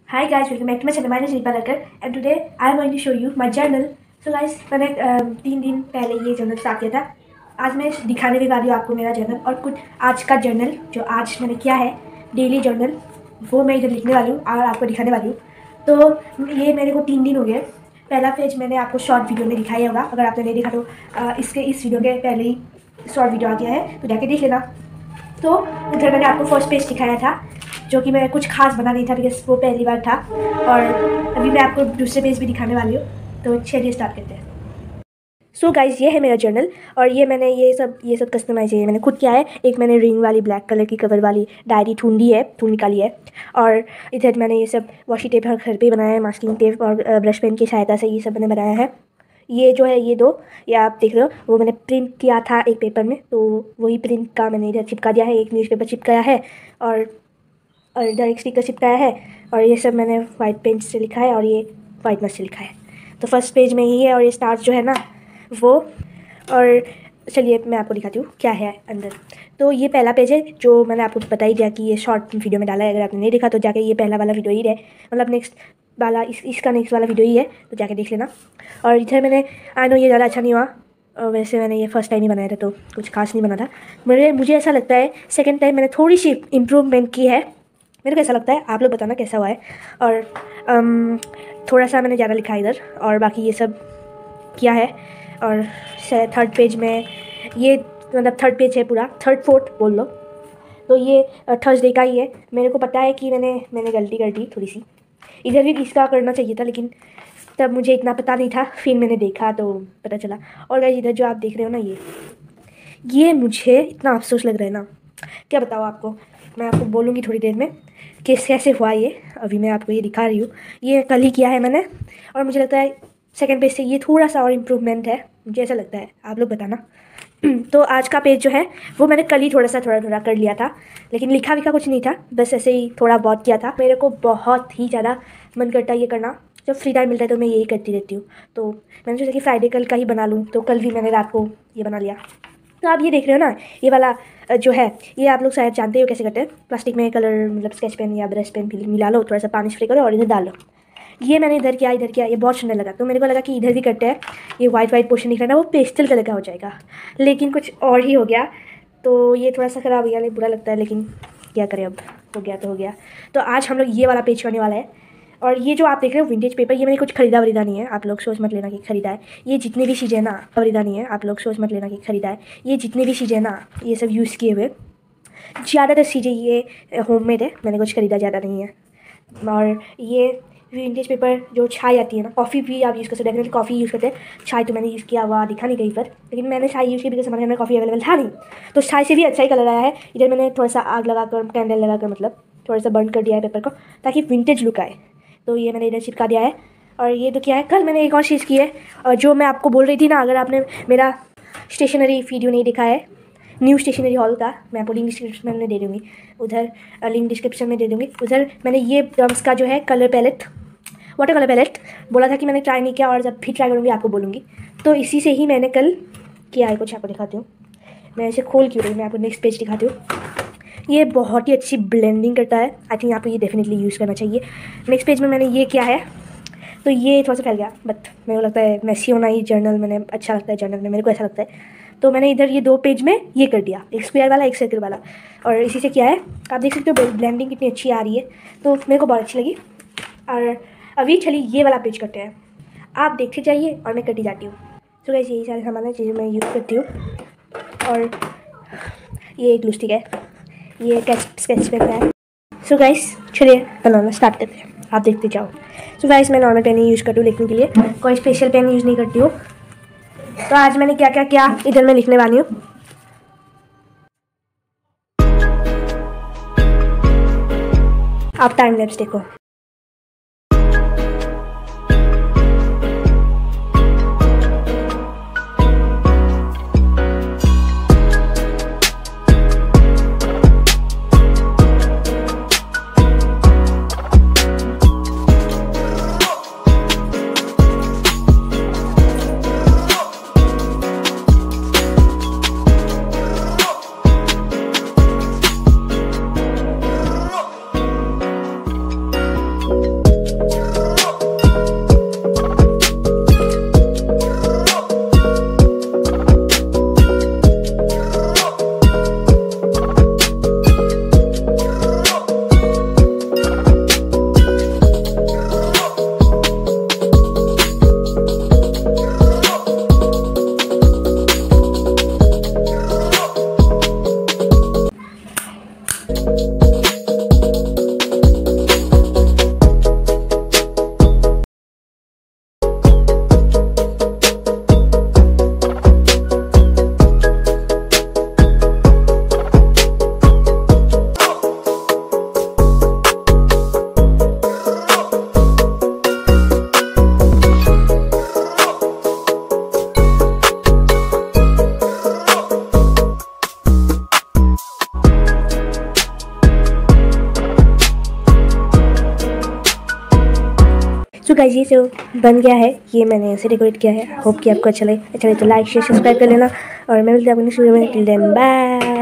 Hi guys, welcome back to my channel. My name is Nidhidipa Lahkar and today I am going to show you my journal. So guys, मैंने 3 दिन पहले ये journal start किया था. आज मैं दिखाने भी वाली हूँ आपको मेरा जर्नल और कुछ आज का जर्नल जो आज मैंने किया है डेली जर्नल वो मैं इधर लिखने वाली हूँ और आपको दिखाने वाली हूँ. तो ये मेरे को 3 दिन हो गए. पहला पेज मैंने आपको शॉर्ट वीडियो में दिखाया होगा. अगर आपने नहीं देखा तो इस वीडियो के पहले ही शॉर्ट वीडियो आ गया है तो जाके देख लेना. तो उधर मैंने आपको फर्स्ट पेज दिखाया था जो कि मैं कुछ खास बना नहीं था बिकॉज वो पहली बार था. और अभी मैं आपको दूसरे पेज भी दिखाने वाली हूँ. तो चलिए स्टार्ट करते हैं. सो गाइज ये है मेरा जर्नल और ये मैंने ये सब कस्टमाइज है मैंने खुद किया है. एक मैंने रिंग वाली ब्लैक कलर की कवर वाली डायरी ढूंढ निकाली है. और इधर मैंने ये सब वॉशी टेप घर पे बनाया है. मास्किंग टेप और ब्रश पेन की सहायता से ये सब मैंने बनाया है. ये जो है ये आप देख रहे हो वो मैंने प्रिंट किया था एक पेपर में तो वही प्रिंट का मैंने इधर चिपका दिया है. एक न्यूज़पेपर चिपकाया है और इधर एक स्टिकर चिपकाया है. और ये सब मैंने वाइट पेन से लिखा है और ये वाइट मर्च से लिखा है. तो फर्स्ट पेज में यही है और ये स्टार्स जो है ना वो. और चलिए मैं आपको दिखाती हूँ क्या है अंदर. तो ये पहला पेज है जो मैंने आपको बता ही दिया कि ये शॉर्ट वीडियो में डाला है. अगर आपने नहीं देखा तो जाके ये पहला वाला वीडियो ही है मतलब नेक्स्ट वाला इसका नेक्स्ट वाला वीडियो ही है तो जाके देख लेना. और इधर मैंने आई नो ये ज़्यादा अच्छा नहीं हुआ. वैसे मैंने ये फर्स्ट टाइम ही बनाया था तो कुछ खास नहीं बना था. मुझे ऐसा लगता है सेकेंड टाइम मैंने थोड़ी सी इम्प्रूवमेंट की है. मेरे को ऐसा लगता है. आप लोग बताना कैसा हुआ है. और थोड़ा सा मैंने ज़्यादा लिखा है इधर और बाकी ये सब किया है. और थर्ड पेज में ये मतलब थर्ड पेज है पूरा थर्ड फोर्थ बोल लो. तो ये थर्सडे का ही है. मेरे को पता है कि मैंने गलती कर दी थोड़ी सी. इधर भी इसका करना चाहिए था लेकिन तब मुझे इतना पता नहीं था. फिर मैंने देखा तो पता चला. और गाइस इधर जो आप देख रहे हो ना ये मुझे इतना अफसोस लग रहा है ना क्या बताओ आपको. मैं आपको बोलूँगी थोड़ी देर में कि कैसे हुआ ये. अभी मैं आपको ये दिखा रही हूँ. ये कल ही किया है मैंने और मुझे लगता है सेकंड पेज से ये थोड़ा सा और इम्प्रूवमेंट है. मुझे ऐसा लगता है. आप लोग बताना. तो आज का पेज जो है वो मैंने कल ही थोड़ा थोड़ा कर लिया था लेकिन लिखा कुछ नहीं था. बस ऐसे ही थोड़ा बहुत किया था. मेरे को बहुत ही ज़्यादा मन करता है ये करना. जब फ्री टाइम मिलता है तो मैं यही करती रहती हूँ. तो मैंने सोचा कि फ्राइडे कल का ही बना लूँ तो कल भी मैंने रात को ये बना लिया. तो आप ये देख रहे हो ना ये वाला जो है ये आप लोग शायद जानते हो कैसे करते हैं. प्लास्टिक में कलर मतलब स्केच पेन या ब्रश पेन मिला लो थोड़ा सा पानी स्प्रे करो और इधर डाल लो. ये मैंने इधर किया ये बहुत सुंदर लगा तो मेरे को लगा कि इधर भी करते हैं. ये वाइट पोर्शन दिख रहा है ना वो पेस्टल कलर का हो जाएगा लेकिन कुछ और ही हो गया. तो ये थोड़ा सा ख़राब हो गया बुरा लगता है लेकिन क्या करें अब हो गया तो हो गया. तो आज हम लोग ये वाला पेज करने वाला है. और ये जो आप देख रहे हो विंटेज पेपर ये मैंने कुछ खरीदा नहीं है. आप लोग सोच मत लेना कि खरीदा है. ये जितने भी चीज़ें ना खरीदा नहीं है. आप लोग सोच मत लेना कि खरीदा है. ये जितने भी चीज़ें ना ये सब यूज़ किए हुए ज़्यादातर चीज़ें ये होममेड है. मैंने कुछ खरीदा ज़्यादा नहीं है. और ये विंटेज पेपर जो चाय आती है ना कॉफ़ी भी आप यूज़ कर सकते हैं. डेफिनेटली कॉफ़ी यूज़ करते हैं. चाय तो मैंने यूज़ किया हुआ दिखा नहीं कहीं पर लेकिन मैंने चाय यूज़ की बिकॉज हमारे घर में कॉफ़ी अवेलेबल था नहीं. तो चाय से भी अच्छा ही कलर आया है. इधर मैंने थोड़ा सा आग लगा कर कैंडल लगा कर मतलब थोड़ा सा बर्न कर दिया है पेपर को ताकि विंटेज लुक आए. तो ये मैंने इधर चिपका दिया है. और ये तो क्या है कल मैंने एक और चीज़ की है जो मैं आपको बोल रही थी ना. अगर आपने मेरा स्टेशनरी वीडियो नहीं देखा है न्यू स्टेशनरी हॉल का मैं आपको लिंक डिस्क्रिप्शन में दे दूँगी. लिंक डिस्क्रिप्शन में दे दूँगी. उधर मैंने ये ड्रम्स का जो है colour palette water colour palette बोला था कि मैंने ट्राई नहीं किया और जब भी ट्राई करूँगी आपको बोलूँगी. तो इसी से ही मैंने कल किया है. कुछ आपको दिखाती हूँ. मैं इसे खोल क्यों रही मैं आपको नेक्स्ट पेज दिखाती हूँ. ये बहुत ही अच्छी ब्लेंडिंग करता है. आई थिंक आपको ये डेफिनेटली यूज़ करना चाहिए. नेक्स्ट पेज में मैंने ये किया है तो ये थोड़ा सा फैल गया बट मेरे को लगता है मैसी होना ही जर्नल मैंने अच्छा लगता है. जर्नल में मेरे को ऐसा लगता है. तो मैंने इधर ये 2 पेज में ये कर दिया एक स्क्वायर वाला एक सर्कल वाला और इसी से किया है. आप देख सकते हो ब्लेंडिंग कितनी अच्छी आ रही है तो मेरे को बहुत अच्छी लगी. और अभी चलिए ये वाला पेज करते हैं. आप देखते जाइए और मैं करती जाती हूँ. तो गाइस यही सारे सामान है चीज़ें मैं यूज़ करती हूँ. और ये एक ग्लू स्टिक है. ये स्केच पेन है. सो गाइस चलिए बनाना स्टार्ट करते हैं. आप देखते जाओ. सो गाइस मैं नॉर्मल पेन ही यूज़ करती हूँ लिखने के लिए. कोई स्पेशल पेन यूज़ नहीं करती हूँ. तो आज मैंने क्या क्या किया इधर मैं लिखने वाली हूँ. आप टाइम लैप्स देखो. सो गाइस ये जो बन गया है ये मैंने ऐसे डेकोरेट किया है। होप कि आपको अच्छा लगे तो लाइक शेयर सब्सक्राइब कर लेना और मैं मिलती हूँ अपनी शुरू में। बाय।